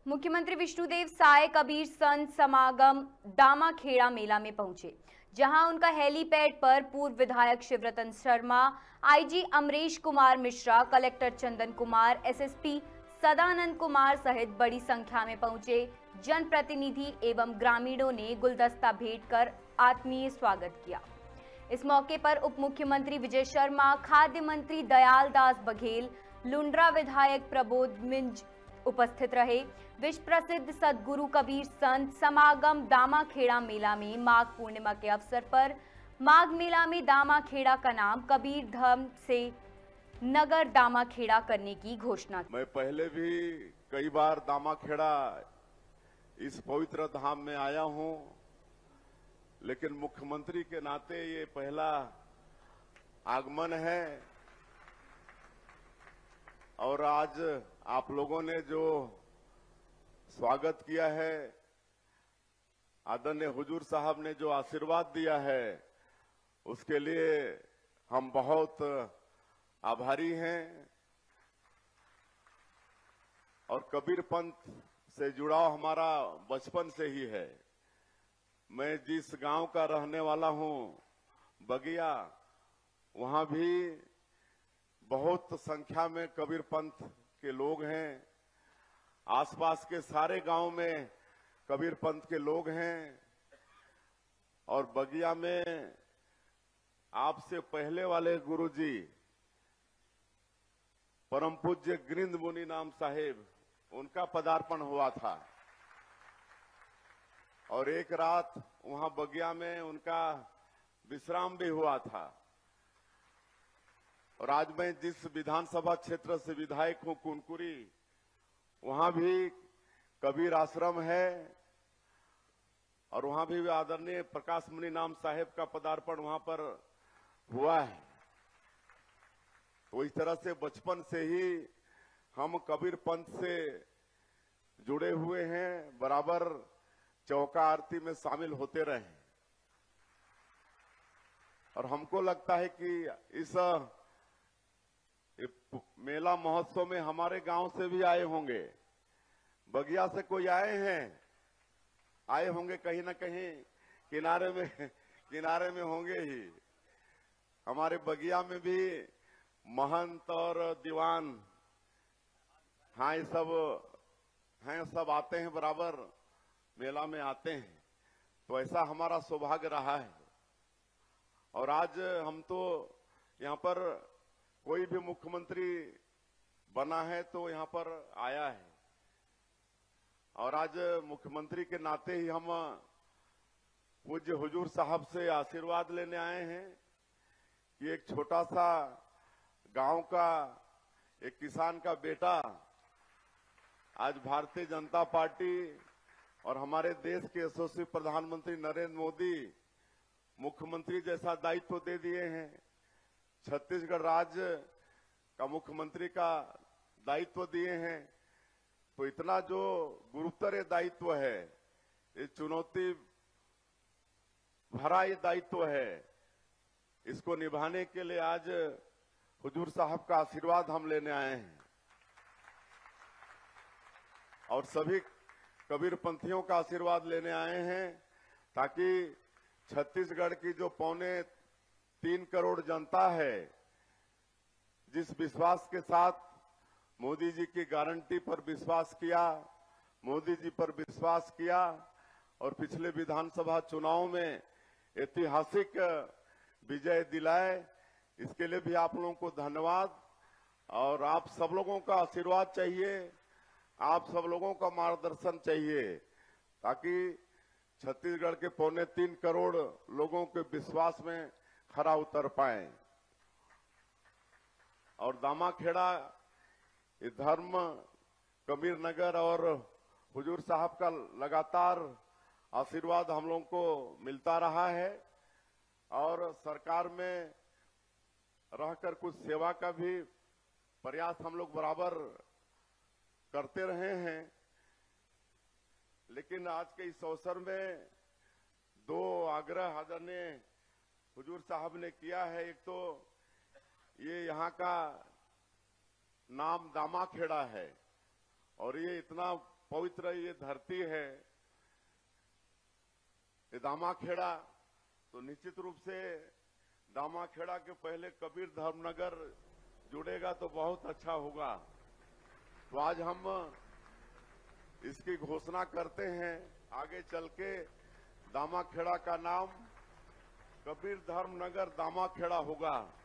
मुख्यमंत्री विष्णुदेव साय कबीर संत समागम दामाखेड़ा मेला में पहुंचे, जहां उनका हेलीपैड पर पूर्व विधायक Shivratan Sharma, IG Amresh Kumar Mishra, collector Chandan Kumar, SSP Sadanand Kumar सहित बड़ी संख्या में पहुंचे जनप्रतिनिधि एवं ग्रामीणों ने गुलदस्ता भेंट कर आत्मीय स्वागत किया। इस मौके पर उप मुख्यमंत्री विजय शर्मा, खाद्य मंत्री दयाल दास बघेल, लुंड्रा विधायक प्रबोध मिंज उपस्थित रहे। विश्व प्रसिद्ध सद्गुरु कबीर संत समागम दामाखेड़ा मेला में माघ पूर्णिमा के अवसर पर माघ मेला में दामाखेड़ा का नाम कबीर धर्म से नगर दामाखेड़ा करने की घोषणा की। मैं पहले भी कई बार दामाखेड़ा इस पवित्र धाम में आया हूं, लेकिन मुख्यमंत्री के नाते ये पहला आगमन है। और आज आप लोगों ने जो स्वागत किया है, आदरणीय हुजूर साहब ने जो आशीर्वाद दिया है, उसके लिए हम बहुत आभारी हैं। और कबीर पंथ से जुड़ाव हमारा बचपन से ही है। मैं जिस गांव का रहने वाला हूं, बगिया, वहां भी बहुत संख्या में कबीर पंथ के लोग हैं। आसपास के सारे गांव में कबीर पंथ के लोग हैं। और बगिया में आपसे पहले वाले गुरुजी परम पूज्य गिरिंद मुनि नाम साहेब, उनका पदार्पण हुआ था। और एक रात वहां बगिया में उनका विश्राम भी हुआ था। और आज मैं जिस विधानसभा क्षेत्र से विधायक हूं, कुनकुरी, वहां भी कबीर आश्रम है। और वहां भी आदरणीय प्रकाश मुनि नाम साहेब का पदार्पण वहां पर हुआ है। तो इस तरह से बचपन से ही हम कबीर पंथ से जुड़े हुए हैं, बराबर चौका आरती में शामिल होते रहे। और हमको लगता है कि इस मेला महोत्सव में हमारे गांव से भी आए होंगे, बगिया से कोई आए होंगे कहीं ना कहीं, किनारे में होंगे ही। हमारे बगिया में भी महंत और दीवान, हाँ, ये सब आते हैं, बराबर मेला में आते हैं। तो ऐसा हमारा सौभाग्य रहा है। और आज हम तो यहाँ पर कोई भी मुख्यमंत्री बना है तो यहाँ पर आया है। और आज मुख्यमंत्री के नाते ही हम पूज्य हुजूर साहब से आशीर्वाद लेने आए हैं कि एक छोटा सा गांव का एक किसान का बेटा आज भारतीय जनता पार्टी और हमारे देश के यशस्वी प्रधानमंत्री नरेंद्र मोदी मुख्यमंत्री जैसा दायित्व दे दिए हैं। छत्तीसगढ़ राज्य का मुख्यमंत्री का दायित्व दिए हैं। तो इतना जो गुरुतर दायित्व है, ये चुनौती भरा ये दायित्व है, इसको निभाने के लिए आज हुजूर साहब का आशीर्वाद हम लेने आए हैं। और सभी कबीर पंथियों का आशीर्वाद लेने आए हैं, ताकि छत्तीसगढ़ की जो 3.25 करोड़ जनता है, जिस विश्वास के साथ मोदी जी की गारंटी पर विश्वास किया, मोदी जी पर विश्वास किया और पिछले विधानसभा चुनाव में ऐतिहासिक विजय दिलाए, इसके लिए भी आप लोगों को धन्यवाद। और आप सब लोगों का आशीर्वाद चाहिए, आप सब लोगों का मार्गदर्शन चाहिए, ताकि छत्तीसगढ़ के 3.25 करोड़ लोगों के विश्वास में खरा उतर पाए। और दामाखेड़ा ये धर्म, कबीर नगर और हुजूर साहब का लगातार आशीर्वाद हम लोगों को मिलता रहा है। और सरकार में रहकर कुछ सेवा का भी प्रयास हम लोग बराबर करते रहे हैं। लेकिन आज के इस अवसर में 2 आग्रह आदरणीय हुजूर साहब ने किया है। एक तो ये यहाँ का नाम दामाखेड़ा है और ये इतना पवित्र ये धरती है, ये दामाखेड़ा, तो निश्चित रूप से दामाखेड़ा के पहले कबीर धर्मनगर जुड़ेगा तो बहुत अच्छा होगा। तो आज हम इसकी घोषणा करते हैं, आगे चल के दामाखेड़ा का नाम कबीर धर्मनगर दामाखेड़ा होगा।